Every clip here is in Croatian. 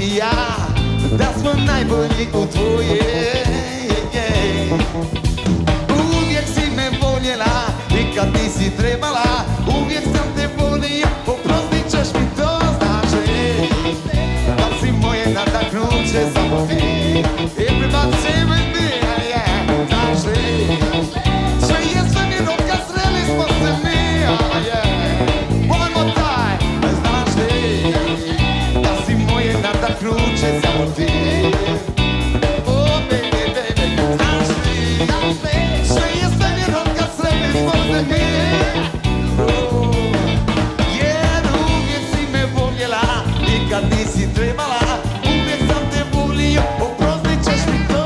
i ja, da smo najbolji u tvoje. Uvijek si me voljela i kad nisi trebala, uvijek sam te volio, oprostit ćeš mi to, znaš li? Da si moje nadahnuće, samo ti. Everybody say with me, yeah, znaš li? Sve je svemirno kad sreli smo se mi, yeah. One more time, znaš li? Da si moje nadahnuće, samo ti. Oh baby, baby, znaš li? Sve je svemirno kad sreli smo se mi. Jer uvijek si me voljela i kad nisi trebala, uvijek sam te volio, oprostit ćeš mi to.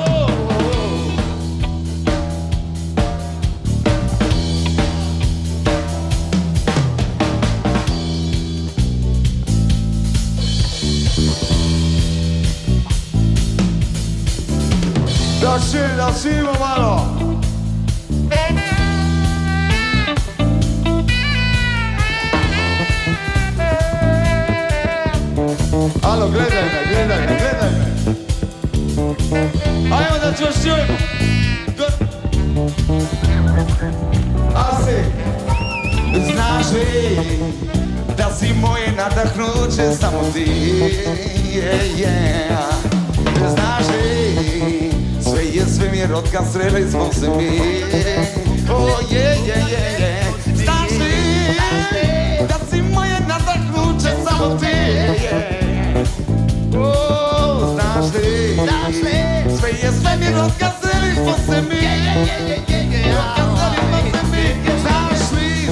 Da svimo malo. Alo, gledaj me. Ajmo da ću čujemo. Asi, znaš li da si moje nadahnuće, samo ti, yeah. Znaš li, sve je svemir od kad sreli smo se mi. Oh yeah. Znaš li da si moje nadahnuće, samo ti, oh, znaš li, sve je svemir od kad sreli smo se mi. Znaš li,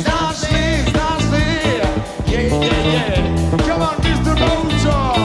yeah. Come on, Mr. Mojo.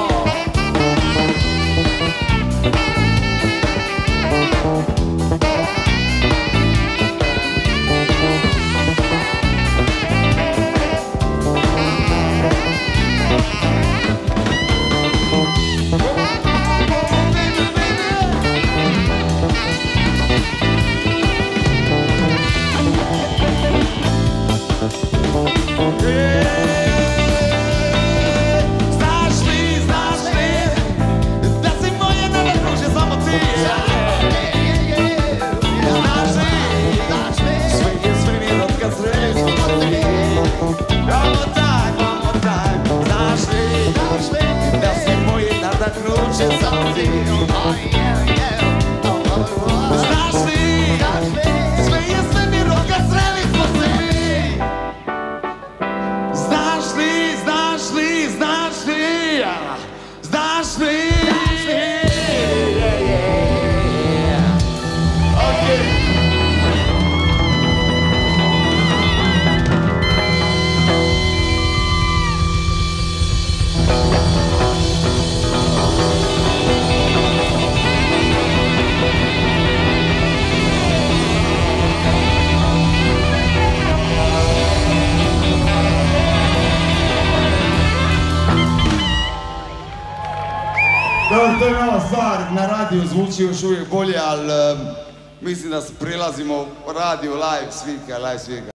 To je nova stvar, na radiju zvuči još uvijek bolje, ali mislim da prelazimo radio, live svika.